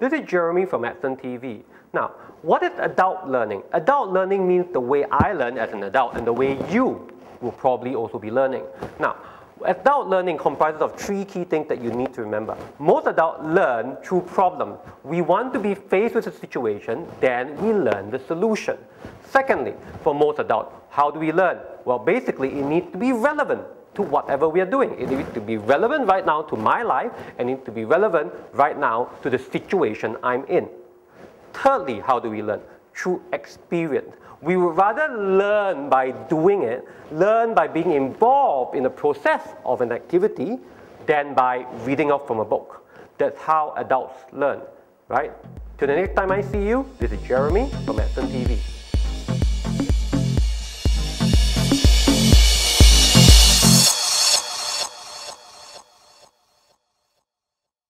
This is Jeremy from Edson TV. Now, what is adult learning? Adult learning means the way I learn as an adult and the way you will probably also be learning. Now, adult learning comprises of three key things that you need to remember. Most adults learn through problems. We want to be faced with a situation, then we learn the solution. Secondly, for most adults, how do we learn? Well, basically, it needs to be relevant to whatever we are doing. It needs to be relevant right now to my life, and it needs to be relevant right now to the situation I'm in. Thirdly, how do we learn? Through experience. We would rather learn by doing it, learn by being involved in the process of an activity, than by reading off from a book. That's how adults learn, right? Till the next time I see you, this is Jeremy from Edson TV.